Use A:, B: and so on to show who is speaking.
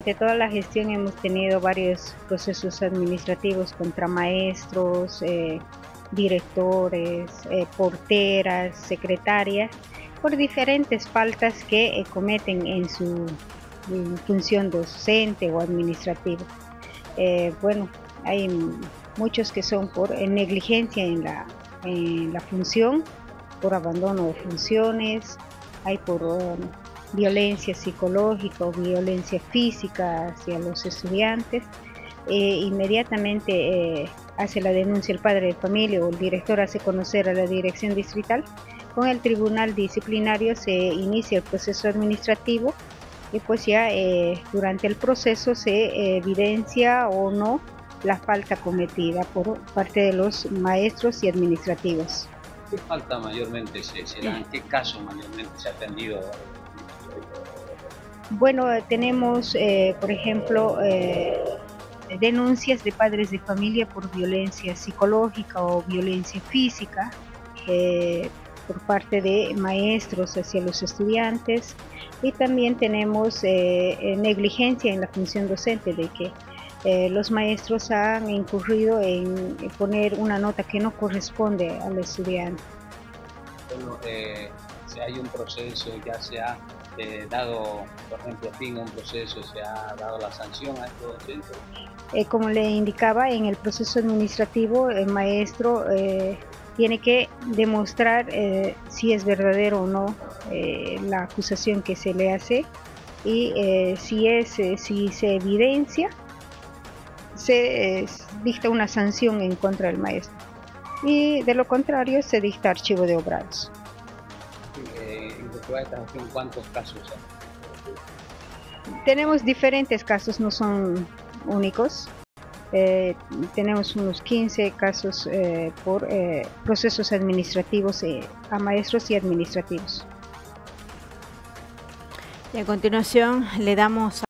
A: durante toda la gestión hemos tenido varios procesos administrativos contra maestros, directores, porteras, secretarias, por diferentes faltas que cometen en su función docente o administrativa. Bueno, hay muchos que son por negligencia en la función, por abandono de funciones, hay por violencia psicológica o violencia física hacia los estudiantes. Inmediatamente hace la denuncia el padre de familia o el director hace conocer a la dirección distrital. Con el tribunal disciplinario se inicia el proceso administrativo y pues ya durante el proceso se evidencia o no la falta cometida por parte de los maestros y administrativos.
B: ¿Qué falta mayormente se da? ¿En qué caso mayormente se ha atendido?
A: Bueno, tenemos, por ejemplo, denuncias de padres de familia por violencia psicológica o violencia física por parte de maestros hacia los estudiantes, y también tenemos negligencia en la función docente, de que los maestros han incurrido en poner una nota que no corresponde al estudiante.
B: Bueno, si hay un proceso, ya se ha dado, por ejemplo, fin a un proceso, se ha dado la sanción a estos docentes.
A: Como le indicaba, en el proceso administrativo el maestro tiene que demostrar si es verdadero o no la acusación que se le hace, y si se evidencia, se dicta una sanción en contra del maestro, y de lo contrario se dicta archivo de obrados.
B: En lo que va de esta gestión, ¿cuántos casos hay?
A: Tenemos diferentes casos, no son únicos. Tenemos unos 15 casos por procesos administrativos a maestros y administrativos.
C: Y a continuación le damos